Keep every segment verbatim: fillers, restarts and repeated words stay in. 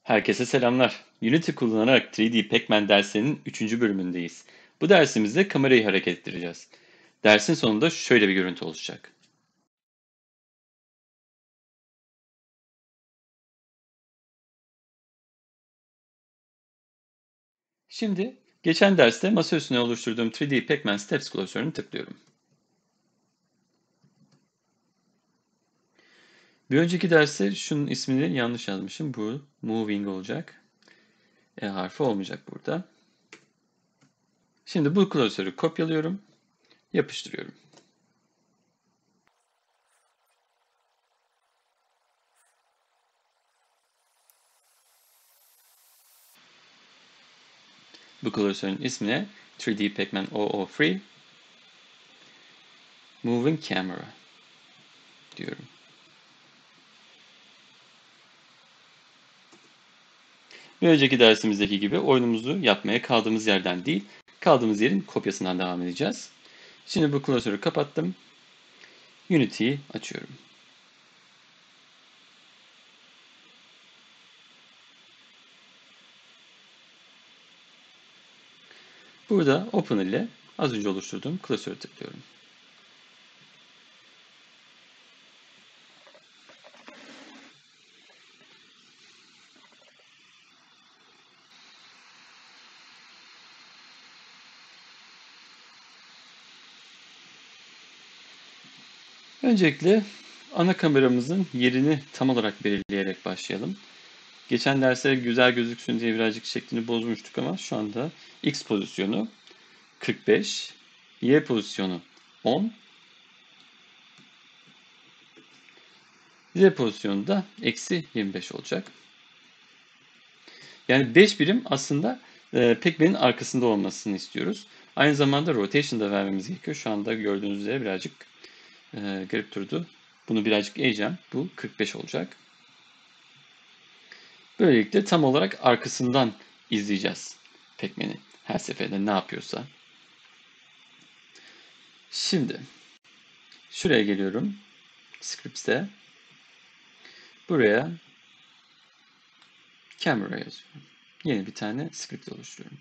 Herkese selamlar. Unity kullanarak üç D Pac-Man derslerinin üçüncü bölümündeyiz. Bu dersimizde kamerayı hareket ettireceğiz. Dersin sonunda şöyle bir görüntü oluşacak. Şimdi geçen derste masa üstüne oluşturduğum üç D Pac-Man Steps klasörünü tıklıyorum. Bir önceki derste şunun ismini yanlış yazmışım. Bu moving olacak. E harfi olmayacak burada. Şimdi bu klasörü kopyalıyorum, yapıştırıyorum. Bu klasörün ismine üç D Pac-Man O O Free Moving Camera diyorum. Bir önceki dersimizdeki gibi oyunumuzu yapmaya kaldığımız yerden değil, kaldığımız yerin kopyasından devam edeceğiz. Şimdi bu klasörü kapattım. Unity'yi açıyorum. Burada Open ile az önce oluşturduğum klasörü tıklıyorum. Öncelikle ana kameramızın yerini tam olarak belirleyerek başlayalım. Geçen derste güzel gözüksün diye birazcık şeklini bozmuştuk ama şu anda X pozisyonu kırk beş, Y pozisyonu on, Z pozisyonu da eksi yirmi beş olacak. Yani beş birim aslında e, Pac-Man'in arkasında olmasını istiyoruz. Aynı zamanda rotation da vermemiz gerekiyor. Şu anda gördüğünüz üzere birazcık e, garip durdu. Bunu birazcık eğeceğim. Bu kırk beş olacak. Böylelikle tam olarak arkasından izleyeceğiz Pac-Man'i. Her seferinde ne yapıyorsa. Şimdi şuraya geliyorum. Scripts'te. Buraya camera yazıyorum. Yeni bir tane script oluşturuyorum.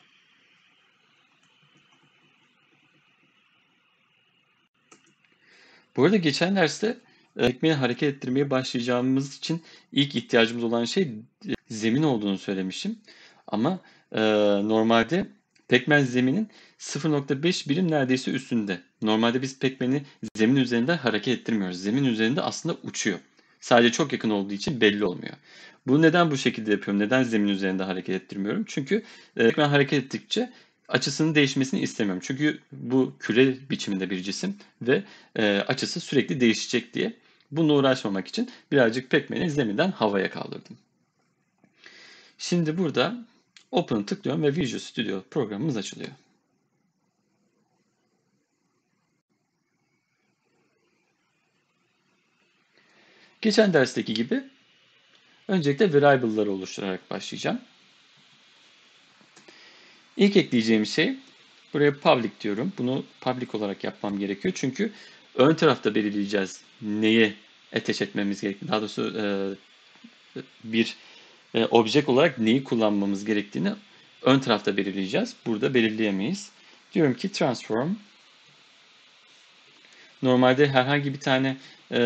Bu arada geçen derste ekmeği hareket ettirmeye başlayacağımız için ilk ihtiyacımız olan şey e, zemin olduğunu söylemişim. Ama e, normalde Pac-Man zeminin sıfır nokta beş birim neredeyse üstünde. Normalde biz Pac-Man'i zemin üzerinde hareket ettirmiyoruz. Zemin üzerinde aslında uçuyor. Sadece çok yakın olduğu için belli olmuyor. Bunu neden bu şekilde yapıyorum? Neden zemin üzerinde hareket ettirmiyorum? Çünkü e, Pac-Man hareket ettikçe açısının değişmesini istemiyorum. Çünkü bu küre biçiminde bir cisim ve e, açısı sürekli değişecek diye. Bununla uğraşmamak için birazcık Pac-Man'i zeminden havaya kaldırdım. Şimdi burada Open'ı tıklıyorum ve Visual Studio programımız açılıyor. Geçen dersteki gibi öncelikle variable'ları oluşturarak başlayacağım. İlk ekleyeceğim şey, buraya public diyorum. Bunu public olarak yapmam gerekiyor. Çünkü ön tarafta belirleyeceğiz neyi ateş etmemiz gerektiğini. Daha doğrusu e, bir e, object olarak neyi kullanmamız gerektiğini ön tarafta belirleyeceğiz. Burada belirleyemeyiz. Diyorum ki transform. Normalde herhangi bir tane e,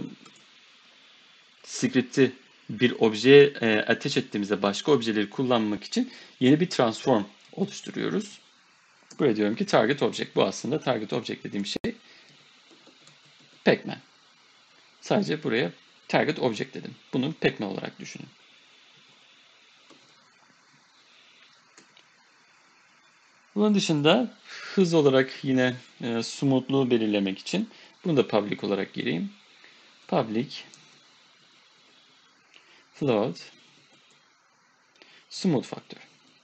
script'i bir objeye e, ateş ettiğimizde başka objeleri kullanmak için yeni bir transform oluşturuyoruz. Buraya diyorum ki target object. Bu aslında target object dediğim şey Pac-Man. Sadece buraya target object dedim. Bunu Pac-Man olarak düşünün. Bunun dışında hız olarak yine e, smoothluğu belirlemek için bunu da public olarak gireyim. Public float smooth faktör.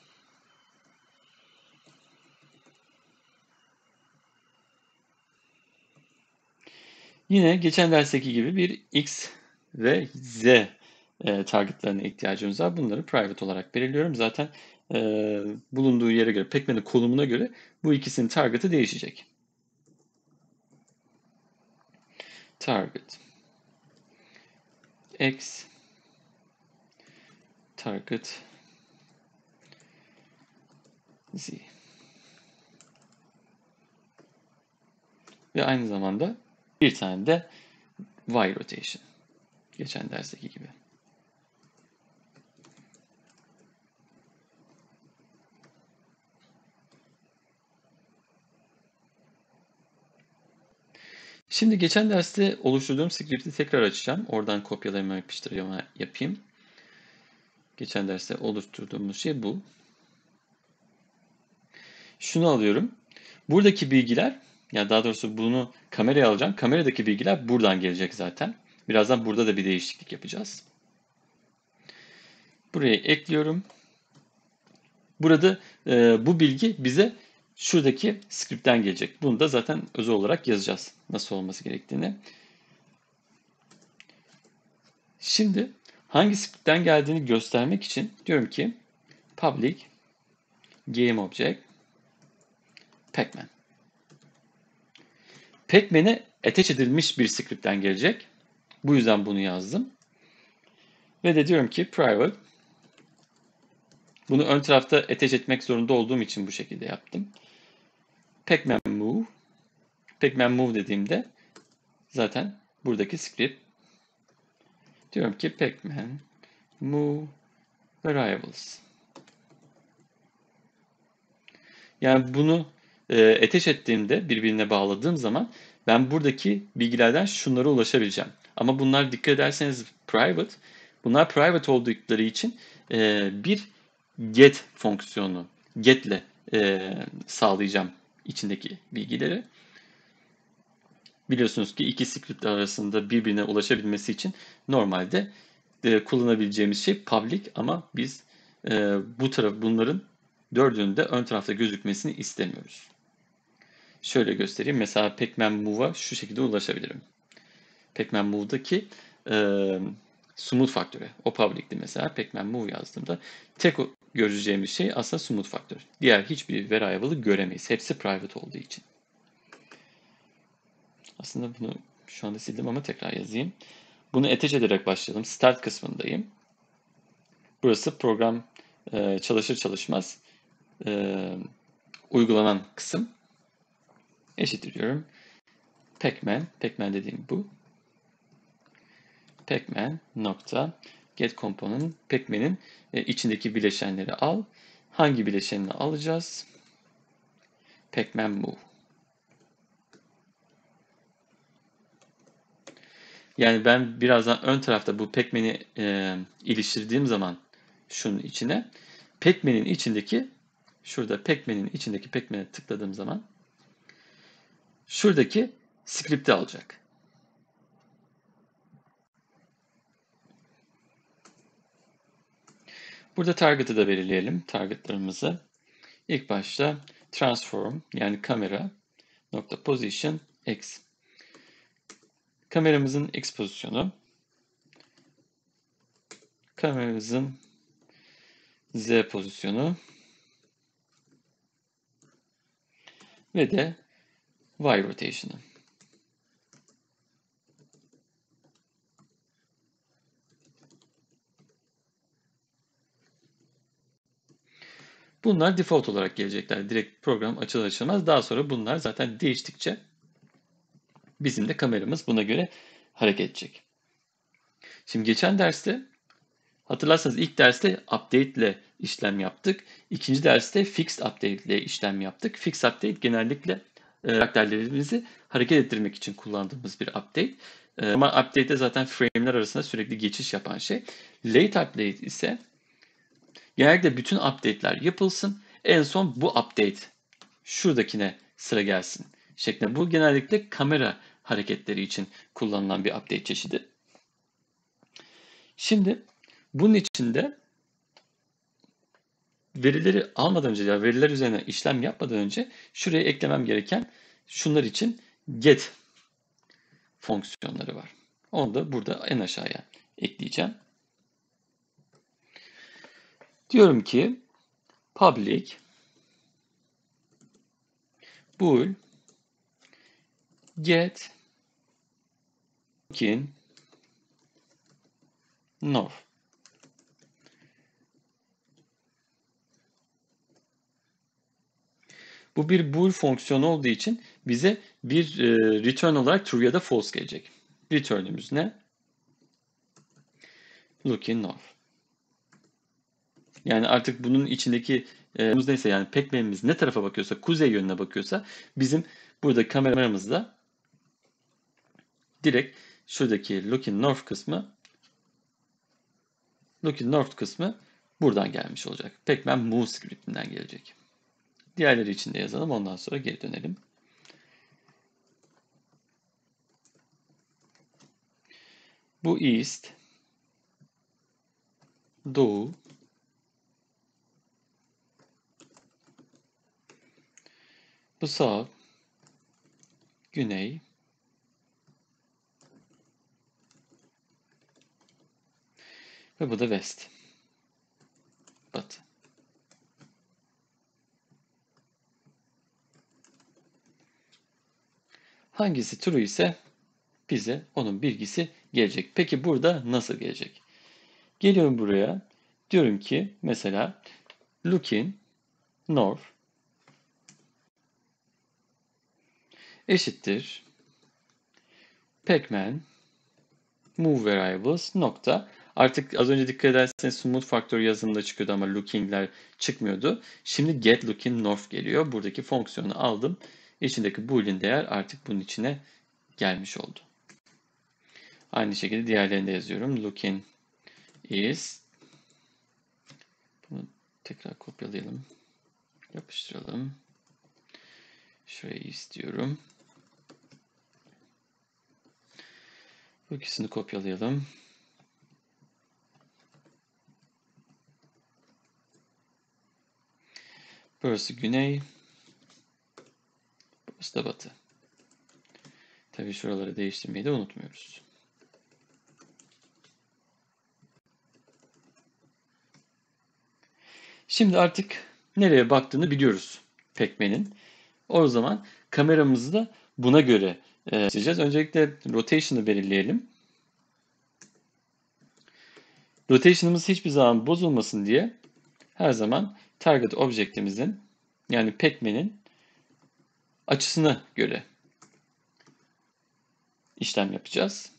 Yine geçen dersteki gibi bir x ve z e, targetlarına ihtiyacımız var. Bunları private olarak belirliyorum. Zaten e, bulunduğu yere göre, Pac-Man'in konumuna göre bu ikisinin target'ı değişecek. Target x target z. Ve aynı zamanda bir tane de y rotation. Geçen dersteki gibi. Şimdi geçen derste oluşturduğum script'i tekrar açacağım. Oradan kopyalama yapıştırma yapayım. Geçen derste oluşturduğumuz şey bu. Şunu alıyorum. Buradaki bilgiler, ya daha doğrusu bunu kameraya alacağım. Kameradaki bilgiler buradan gelecek zaten. Birazdan burada da bir değişiklik yapacağız. Buraya ekliyorum. Burada e, bu bilgi bize şuradaki script'ten gelecek. Bunu da zaten özel olarak yazacağız. Nasıl olması gerektiğini. Şimdi hangi script'ten geldiğini göstermek için diyorum ki public GameObject Pacman. Pacman'e attach edilmiş bir script'ten gelecek. Bu yüzden bunu yazdım. Ve de diyorum ki private. Bunu ön tarafta attach etmek zorunda olduğum için bu şekilde yaptım. Pacman move. Pacman move dediğimde zaten buradaki script. Diyorum ki Pacman move variables. Yani bunu e, attach ettiğimde, birbirine bağladığım zaman ben buradaki bilgilerden şunlara ulaşabileceğim. Ama bunlar dikkat ederseniz private. Bunlar private oldukları için e, bir get fonksiyonu, get ile e, sağlayacağım içindeki bilgileri. Biliyorsunuz ki iki script arasında birbirine ulaşabilmesi için normalde e, kullanabileceğimiz şey public, ama biz e, bu taraf bunların dördünün de ön tarafta gözükmesini istemiyoruz. Şöyle göstereyim. Mesela Pacman move'a şu şekilde ulaşabilirim. Pacman move'daki e, smooth faktörü. O public'ti mesela. Pacman move yazdığımda tek göreceğimiz şey aslında smooth faktör. Diğer hiçbir variable'ı göremeyiz. Hepsi private olduğu için. Aslında bunu şu anda sildim ama tekrar yazayım. Bunu attach ederek başlayalım. Start kısmındayım. Burası program e, çalışır çalışmaz e, uygulanan kısım. Eşittir diyorum. Pacman, Pacman dediğim bu. Pacman nokta get component. Pacman'in e, içindeki bileşenleri al. Hangi bileşenini alacağız? Pacman move. Yani ben birazdan ön tarafta bu Pacman'i e, iliştirdiğim zaman şunun içine, Pacman'in içindeki, şurada Pacman'in içindeki Pacman'e tıkladığım zaman şuradaki script'i alacak. Burada target'ı da belirleyelim. Target'larımızı. İlk başta transform, yani kamera nokta position x. Kameramızın x pozisyonu, kameramızın z pozisyonu ve de y rotation'ı. Bunlar default olarak gelecekler. Direkt program açılır açılmaz. Daha sonra bunlar zaten değiştikçe bizim de kameramız buna göre hareket edecek. Şimdi geçen derste, hatırlarsanız ilk derste update ile işlem yaptık. İkinci derste fixed update ile işlem yaptık. Fixed update genellikle e, karakterlerimizi hareket ettirmek için kullandığımız bir update. E, ama update'de zaten frame'ler arasında sürekli geçiş yapan şey. Late update ise genellikle bütün update'ler yapılsın. En son bu update şuradakine sıra gelsin şeklinde. Bu genellikle kamera hareketleri için kullanılan bir update çeşidi. Şimdi bunun içinde verileri almadan önce, ya veriler üzerine işlem yapmadan önce şuraya eklemem gereken şunlar için get fonksiyonları var. Onu da burada en aşağıya ekleyeceğim. Diyorum ki public bool get token north. Bu bir bool fonksiyonu olduğu için bize bir e, return olarak true ya da false gelecek. Return'ümüz ne? Looking north. Yani artık bunun içindeki e, neyse yani pekmenimiz ne tarafa bakıyorsa, kuzey yönüne bakıyorsa bizim burada kameramızda direkt şuradaki looking north kısmı looking north kısmı buradan gelmiş olacak. Pekmen move scriptinden gelecek. Diğerleri için de yazalım. Ondan sonra geri dönelim. Bu east, doğu, bu south, güney, ve bu da west, batı. Hangisi true ise bize onun bilgisi gelecek. Peki burada nasıl gelecek? Geliyorum buraya. Diyorum ki mesela looking north eşittir pekmen move variables nokta. Artık az önce dikkat ederseniz smooth factor yazımında çıkıyordu ama looking'ler çıkmıyordu. Şimdi get looking north geliyor. Buradaki fonksiyonu aldım. İçindeki boolean değer artık bunun içine gelmiş oldu. Aynı şekilde diğerlerinde yazıyorum. Looking is, bunu tekrar kopyalayalım. Yapıştıralım. Şurayı istiyorum. Bu ikisini kopyalayalım. Burası güney. Burası da batı. Tabii şuraları değiştirmeyi de unutmuyoruz. Şimdi artık nereye baktığını biliyoruz pekmenin. O zaman kameramızı da buna göre e, seçeceğiz. Öncelikle rotation'ı belirleyelim. Rotation'ımız hiçbir zaman bozulmasın diye her zaman target object'imizin yani pekmenin açısına göre işlem yapacağız.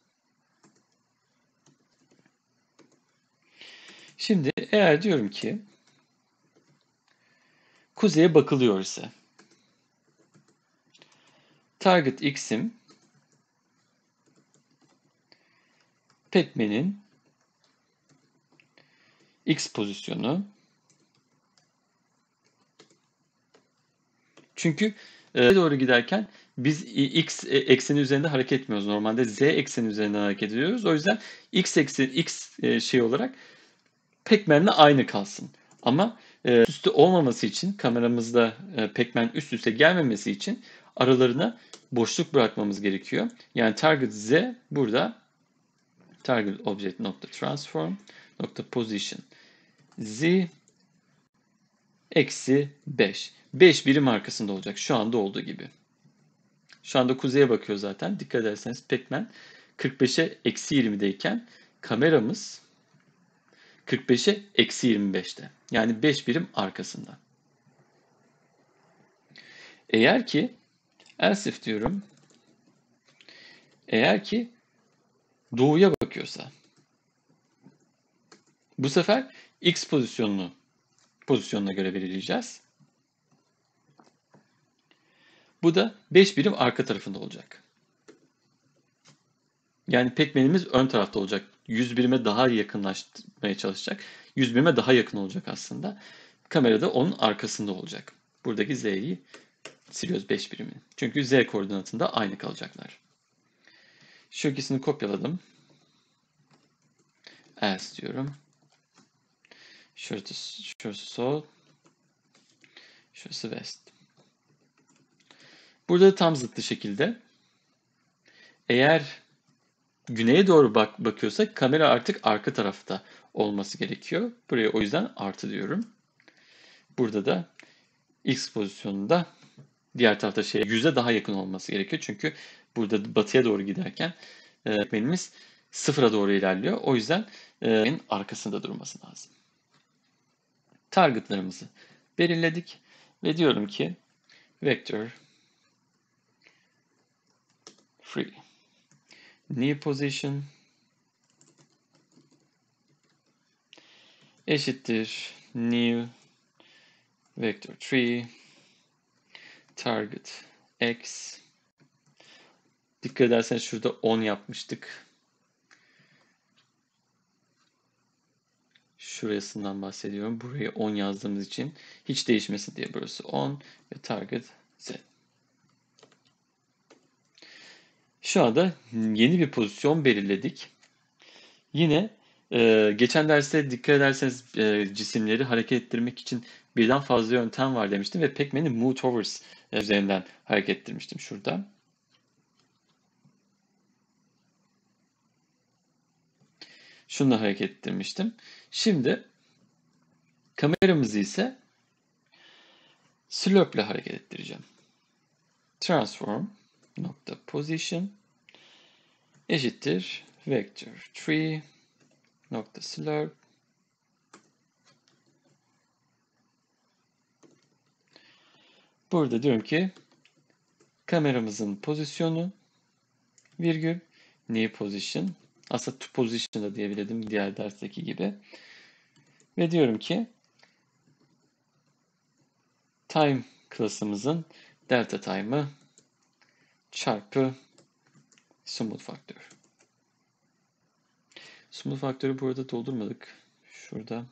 Şimdi eğer diyorum ki kuzeye bakılıyor ise target x'im pekmenin x pozisyonu. Çünkü e, doğru giderken biz x ekseni üzerinde hareket etmiyoruz. Normalde z ekseni üzerinden hareket ediyoruz. O yüzden x ekseni x e, şey olarak pekmenle aynı kalsın. Ama e, üst üste olmaması için kameramızda e, pekmen üst üste gelmemesi için aralarına boşluk bırakmamız gerekiyor. Yani target z burada target object nokta transform nokta position z eksi beş. beş birim arkasında olacak. Şu anda olduğu gibi. Şu anda kuzeye bakıyor zaten. Dikkat ederseniz pekmen kırk beşe eksi yirmideyken kameramız kırk beşe eksi yirmi beşte. Yani beş birim arkasında. Eğer ki else if diyorum. Eğer ki doğuya bakıyorsa bu sefer x pozisyonunu pozisyonuna göre belirleyeceğiz. Bu da beş birim arka tarafında olacak. Yani pekmenimiz ön tarafta olacak. yüz birime daha yakınlaştırmaya çalışacak. yüz birime daha yakın olacak aslında. Kamerada onun arkasında olacak. Buradaki z'yi siliyoruz beş birimi. Çünkü z koordinatında aynı kalacaklar. Şu ikisini kopyaladım. Else diyorum. Şurası, şurası sol. Şurası west. Burada tam zıttı şekilde. Eğer güneye doğru bak bakıyorsak kamera artık arka tarafta olması gerekiyor. Buraya o yüzden artı diyorum. Burada da x pozisyonunda diğer tarafta şey yüze daha yakın olması gerekiyor. Çünkü burada batıya doğru giderken pekmenimiz sıfıra doğru ilerliyor. O yüzden e, arkasında durması lazım. Targetlarımızı belirledik ve diyorum ki vector free. New position eşittir new vector tree target x. Dikkat ederseniz şurada on yapmıştık. Şurasından bahsediyorum. Buraya on yazdığımız için hiç değişmesin diye burası on ve target z. Şu anda yeni bir pozisyon belirledik. Yine e, geçen derste dikkat ederseniz e, cisimleri hareket ettirmek için birden fazla yöntem var demiştim ve Pac-Man'i Moveovers üzerinden hareket ettirmiştim şurada. Şununla hareket ettirmiştim. Şimdi kameramızı ise Slurp ile hareket ettireceğim. Transform nokta position eşittir vector tree nokta slurp burada diyorum ki kameramızın pozisyonu virgül new position aslında to position da diyebilirdim diğer dersteki gibi ve diyorum ki time klasımızın delta time'ı çarpı smooth faktör. Smooth faktörü burada doldurmadık. Şurada.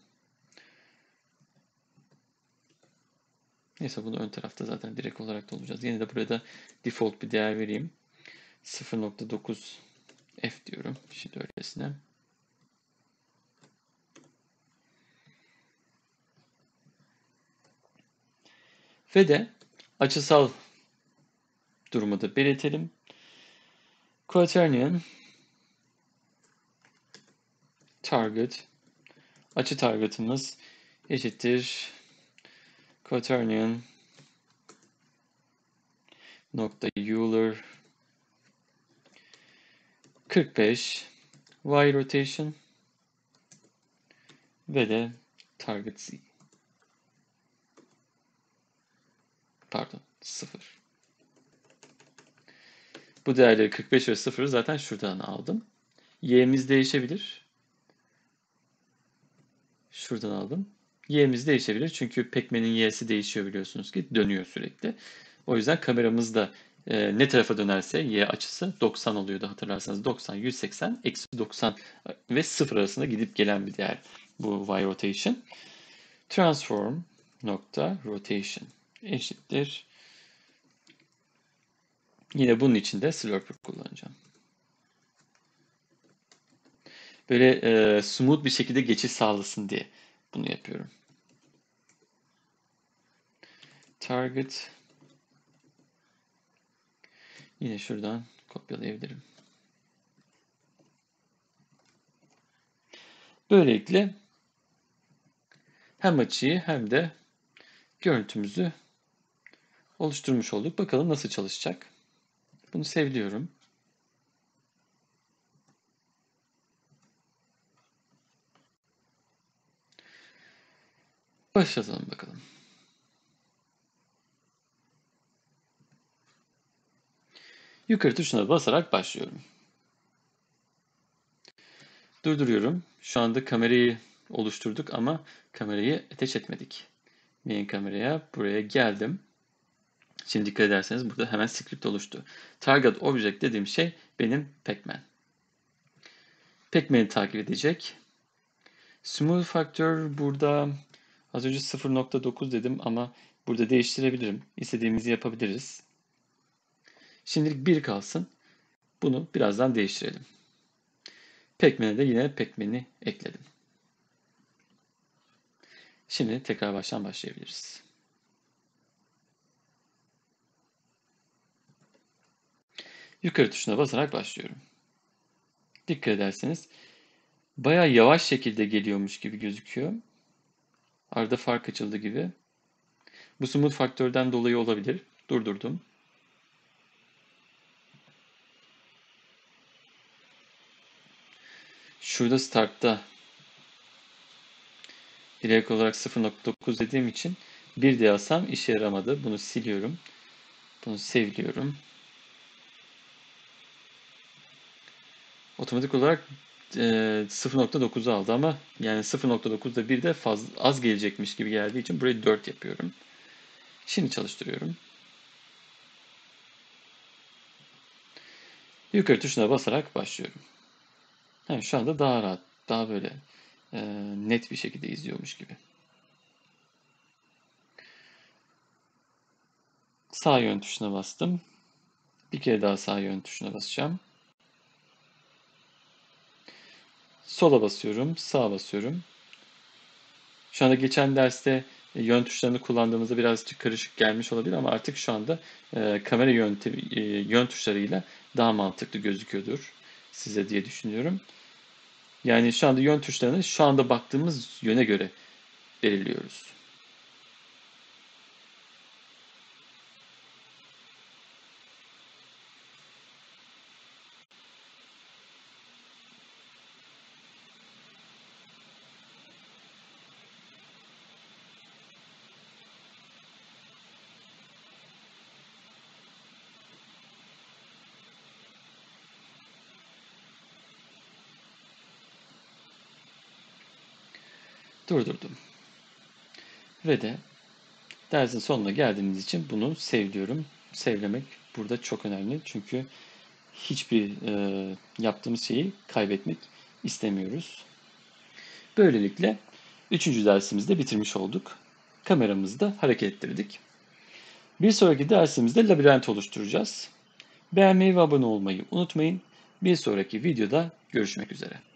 Neyse bunu ön tarafta zaten direkt olarak dolduracağız. Yine de burada default bir değer vereyim. sıfır nokta dokuz f diyorum. Şimdi öylesine. Ve de açısal durumu da belirtelim. Quaternion target açı targetımız eşittir Quaternion nokta Euler kırk beş y rotation ve de target z. Pardon, sıfır. Bu değerleri kırk beş ve sıfırı zaten şuradan aldım. Y'miz değişebilir. Şuradan aldım. Y'miz değişebilir çünkü Pac-Man'in y'si değişiyor biliyorsunuz ki dönüyor sürekli. O yüzden kameramız da e, ne tarafa dönerse y açısı doksan oluyordu hatırlarsanız. doksan, yüz seksen, eksi doksan ve sıfır arasında gidip gelen bir değer bu y rotation. Transform nokta rotation eşittir. Yine bunun için de slurper kullanacağım. Böyle e, smooth bir şekilde geçiş sağlasın diye bunu yapıyorum. Target. Yine şuradan kopyalayabilirim. Böylelikle hem açıyı hem de görüntümüzü oluşturmuş olduk. Bakalım nasıl çalışacak. Bunu sevliyorum. Başlatalım bakalım. Yukarı tuşuna basarak başlıyorum. Durduruyorum. Şu anda kamerayı oluşturduk ama kamerayı ateş etmedik. Main kameraya buraya geldim. Şimdi dikkat ederseniz burada hemen script oluştu. Target object dediğim şey benim Pac-Man. Pac-Man'i takip edecek. Smooth faktör burada az önce sıfır nokta dokuz dedim ama burada değiştirebilirim. İstediğimizi yapabiliriz. Şimdilik bir kalsın. Bunu birazdan değiştirelim. Pac-Man'e de yine Pac-Man'i ekledim. Şimdi tekrar baştan başlayabiliriz. Yukarı tuşuna basarak başlıyorum. Dikkat ederseniz bayağı yavaş şekilde geliyormuş gibi gözüküyor. Arada fark açıldı gibi. Bu smooth faktörden dolayı olabilir. Durdurdum. Şurada startta direkt olarak sıfır nokta dokuz dediğim için bir de yazsam işe yaramadı. Bunu siliyorum. Bunu sevliyorum. Otomatik olarak e, sıfır nokta dokuzu aldı ama yani sıfır nokta dokuzda bir de fazla, az gelecekmiş gibi geldiği için burayı dört yapıyorum. Şimdi çalıştırıyorum. Yukarı tuşuna basarak başlıyorum. Yani şu anda daha rahat, daha böyle e, net bir şekilde izliyormuş gibi. Sağ yön tuşuna bastım. Bir kere daha sağ yön tuşuna basacağım. Sola basıyorum, sağa basıyorum. Şu anda geçen derste e, yön tuşlarını kullandığımızda birazcık karışık gelmiş olabilir ama artık şu anda e, kamera yöntemi, e, yön tuşlarıyla daha mantıklı gözüküyordur size diye düşünüyorum. Yani şu anda yön tuşlarını şu anda baktığımız yöne göre belirliyoruz. Durdurdum. Ve de dersin sonuna geldiğimiz için bunu sevliyorum. Sevlemek burada çok önemli. Çünkü hiçbir e, yaptığımız şeyi kaybetmek istemiyoruz. Böylelikle üçüncü dersimizi de bitirmiş olduk. Kameramızı da hareket ettirdik. Bir sonraki dersimizde labirent oluşturacağız. Beğenmeyi ve abone olmayı unutmayın. Bir sonraki videoda görüşmek üzere.